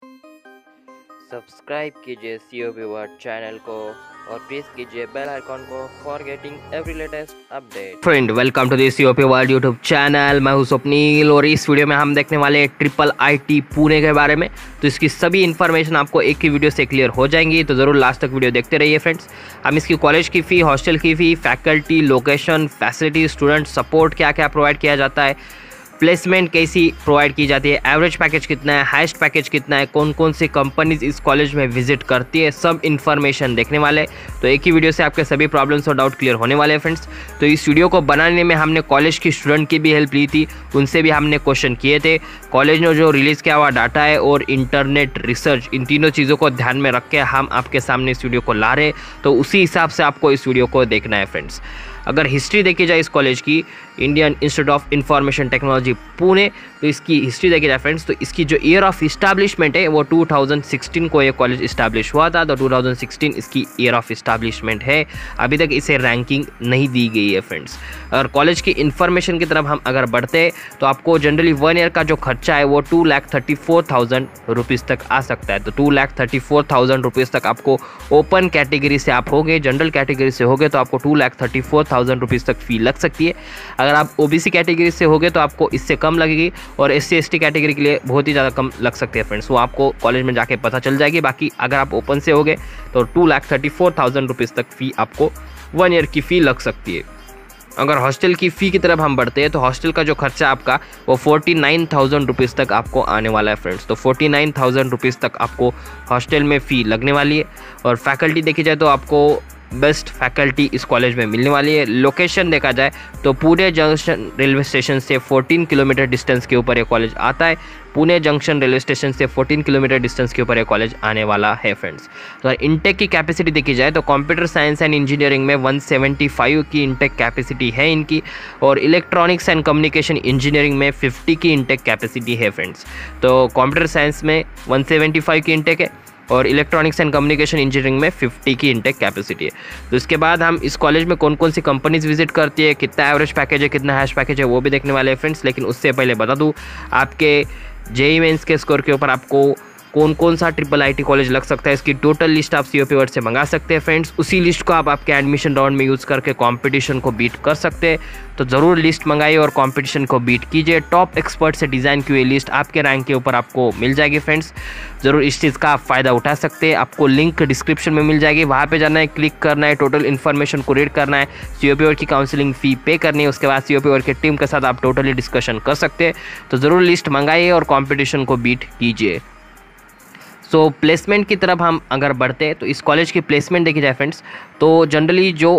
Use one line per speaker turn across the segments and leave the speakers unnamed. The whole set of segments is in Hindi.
सब्सक्राइब कीजिए COP वर्ड चैनल को और प्रेस कीजिए बेल आइकॉन को for getting every latest update.
Friend, welcome to this COP world YouTube channel. मैं हूं स्वप्नील और इस वीडियो में हम देखने वाले IIIT पुणे के बारे में। तो इसकी सभी इन्फॉर्मेशन आपको एक ही वीडियो से क्लियर हो जाएंगी, तो ज़रूर लास्ट तक वीडियो देखते रहिए फ्रेंड्स। हम इसकी कॉलेज की फ़ी, हॉस्टल की fee, faculty, location, facility, student support क्या क्या प्रोवाइड किया जाता है, प्लेसमेंट कैसी प्रोवाइड की जाती है, एवरेज पैकेज कितना है, हाईएस्ट पैकेज कितना है, कौन कौन सी कंपनीज इस कॉलेज में विजिट करती है, सब इन्फॉर्मेशन देखने वाले। तो एक ही वीडियो से आपके सभी प्रॉब्लम्स और डाउट क्लियर होने वाले हैं फ्रेंड्स। तो इस वीडियो को बनाने में हमने कॉलेज की स्टूडेंट की भी हेल्प ली थी, उनसे भी हमने क्वेश्चन किए थे। कॉलेज ने जो रिलीज़ किया हुआ डाटा है और इंटरनेट रिसर्च, इन तीनों चीज़ों को ध्यान में रख के हम आपके सामने इस वीडियो को ला रहे, तो उसी हिसाब से आपको इस वीडियो को देखना है फ्रेंड्स। अगर हिस्ट्री देखी जाए इस कॉलेज की, Indian institute of information technology Pune, तो इसकी हिस्ट्री देखी जाए फ्रेंड्स, तो इसकी जो ईयर ऑफ इस्टेब्लिशमेंट है वो 2016 को ये कॉलेज इस्टेब्लिश हुआ था। तो 2016 इसकी ईयर ऑफ इस्टेब्लिशमेंट है। अभी तक इसे रैंकिंग नहीं दी गई है फ्रेंड्स। और कॉलेज की इन्फॉर्मेशन की तरफ हम अगर बढ़ते हैं तो आपको जनरली 1 ईयर का जो खर्चा है वो 2,34,000 रुपीज़ तक आ सकता है। तो 2,34,000 रुपीज़ तक आपको ओपन कैटेगरी से आप होगे, जनरल कैटेगरी से होगे तो आपको 2,34,000 रुपीज़ तक फ़ी लग सकती है। अगर आप OBC कैटेगरी से होगे तो आपको इससे कम लगेगी, और SC ST कैटेगरी के लिए बहुत ही ज़्यादा कम लग सकती है फ्रेंड्स। वो आपको कॉलेज में जाके पता चल जाएगी। बाकी अगर आप ओपन से होगे तो 2,34,000 रुपीज़ तक फ़ी आपको 1 ईयर की फ़ी लग सकती है। अगर हॉस्टल की फ़ी की तरफ हम बढ़ते हैं तो हॉस्टल का जो खर्चा आपका वो 49,000 रुपीज़ तक आपको आने वाला है फ्रेंड्स। तो 49,000 रुपीज़ तक आपको हॉस्टल में फ़ी लगने वाली है। और फैकल्टी देखी जाए तो आपको बेस्ट फैकल्टी इस कॉलेज में मिलने वाली है। लोकेशन देखा जाए तो पुणे जंक्शन रेलवे स्टेशन से 14 किलोमीटर डिस्टेंस के ऊपर ये कॉलेज आता है। पुणे जंक्शन रेलवे स्टेशन से 14 किलोमीटर डिस्टेंस के ऊपर ये कॉलेज आने वाला है फ्रेंड्स। तो इंटेक की कैपेसिटी देखी जाए तो कंप्यूटर साइंस एंड इंजीनियरिंग में 175 की इंटेक कैपेसिटी है इनकी, और इलेक्ट्रॉनिक्स एंड कम्युनिकेशन इंजीनियरिंग में 50 की इंटेक कैपेसिटी है फ्रेंड्स। तो कंप्यूटर साइंस में 175 की इंटेक है और इलेक्ट्रॉनिक्स एंड कम्युनिकेशन इंजीनियरिंग में 50 की इंटेक कैपेसिटी है। तो इसके बाद हम इस कॉलेज में कौन कौन सी कंपनीज विजिट करती है, कितना एवरेज पैकेज है, कितना हाईएस्ट पैकेज है, वो भी देखने वाले हैं फ्रेंड्स। लेकिन उससे पहले बता दूं, आपके JEE मेंस के स्कोर के ऊपर आपको कौन कौन सा IIIT कॉलेज लग सकता है, इसकी टोटल लिस्ट आप COP वर्ड से मंगा सकते हैं फ्रेंड्स। उसी लिस्ट को आप आपके एडमिशन राउंड में यूज़ करके कंपटीशन को बीट कर सकते हैं। तो ज़रूर लिस्ट मंगाइए और कंपटीशन को बीट कीजिए। टॉप एक्सपर्ट से डिज़ाइन की हुई लिस्ट आपके रैंक के ऊपर आपको मिल जाएगी फ्रेंड्स। ज़रूर इस चीज़ का आप फ़ायदा उठा सकते हैं। आपको लिंक डिस्क्रिप्शन में मिल जाएगी, वहाँ पे जाना है, क्लिक करना है, टोटल इन्फॉर्मेशन को रीड करना है, COP वर्ड की काउंसलिंग फ़ी पे करनी है। उसके बाद COP वर्ड की टीम के साथ आप टोटली डिस्कशन कर सकते हैं। तो ज़रूर लिस्ट मंगाइए और कॉम्पिटिशन को बीट कीजिए। सो प्लेसमेंट की तरफ हम अगर बढ़ते हैं तो इस कॉलेज की प्लेसमेंट देखी जाए फ्रेंड्स, तो जनरली जो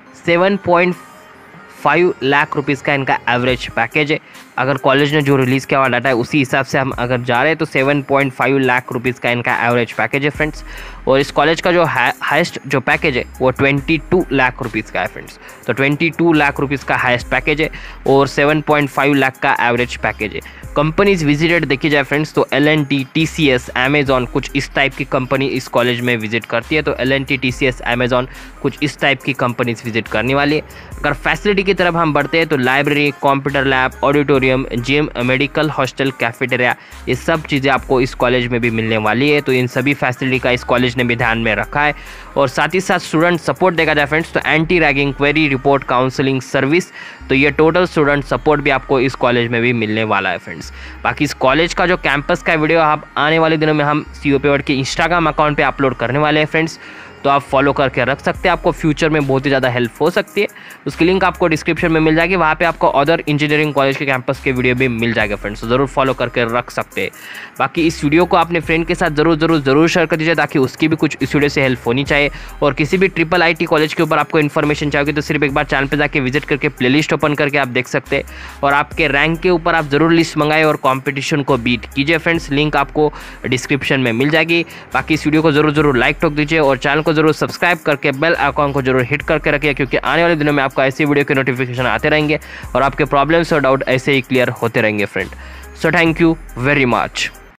7.5 लाख रुपीज़ का इनका एवरेज पैकेज है। अगर कॉलेज ने जो रिलीज़ किया हुआ डाटा है उसी हिसाब से हम अगर जा रहे हैं तो 7.5 लाख रुपीज़ का इनका एवरेज पैकेज है फ्रेंड्स। और इस कॉलेज का जो हाईएस्ट जो पैकेज है वो 22 लाख रुपीज़ का है फ्रेंड्स। तो 22 लाख रुपीज़ का हाईएस्ट पैकेज है और 7.5 लाख का एवरेज पैकेज है। कंपनीज विजिटेड देखी जाए फ्रेंड्स तो L&T, TCS, Amazon, कुछ इस टाइप की कंपनी इस कॉलेज में विजिट करती है। तो L&T, TCS, Amazon, कुछ इस टाइप की कंपनीज विजिट करने वाली है। अगर फैसिलिटी की तरफ हम बढ़ते हैं तो library, computer lab, auditorium, gym, medical, hostel, cafeteria, ये सब चीज़ें आपको इस कॉलेज में भी मिलने वाली है। तो इन सभी फैसिलिटी का इस कॉलेज ने भी ध्यान में रखा है। और साथ ही साथ स्टूडेंट सपोर्ट देखा जाए फ्रेंड्स तो anti ragging, query report, counselling service, तो ये टोटल स्टूडेंट सपोर्ट भी आपको इस कॉलेज में भी मिलने वाला है फ्रेंड्स। बाकी इस कॉलेज का जो कैंपस का वीडियो आप आने वाले दिनों में हम COP वर्ड के इंस्टाग्राम अकाउंट पे अपलोड करने वाले हैं फ्रेंड्स, तो आप फॉलो करके रख सकते हैं। आपको फ्यूचर में बहुत ही ज़्यादा हेल्प हो सकती है। उसकी लिंक आपको डिस्क्रिप्शन में मिल जाएगी, वहाँ पे आपको अदर इंजीनियरिंग कॉलेज के कैंपस के वीडियो भी मिल जाएगा फ्रेंड्स। तो ज़रूर फॉलो करके रख सकते हैं। बाकी इस वीडियो को अपने फ्रेंड के साथ ज़रूर शेयर कर दीजिए, ताकि उसकी भी कुछ इस वीडियो से हेल्प होनी चाहिए। और किसी भी IIIT कॉलेज के ऊपर आपको इन्फॉर्मेशन चाहिए तो सिर्फ एक बार चैनल पर जाकर विजिट करके प्लेलिस्ट ओपन करके आप देख सकते हैं। और आपके रैंक के ऊपर आप ज़रूर लिस्ट मंगाए और कॉम्पिटिशन को बीट कीजिए फ्रेंड्स। लिंक आपको डिस्क्रिप्शन में मिल जाएगी। बाकी इस वीडियो को ज़रूर लाइक ठोक दीजिए और चैनल को ज़रूर सब्सक्राइब करके बेल आइकॉन को जरूर हिट करके रखिए, क्योंकि आने वाले दिनों में आपको ऐसी वीडियो के नोटिफिकेशन आते रहेंगे और आपके प्रॉब्लम्स और डाउट ऐसे ही क्लियर होते रहेंगे friend. So thank you very much.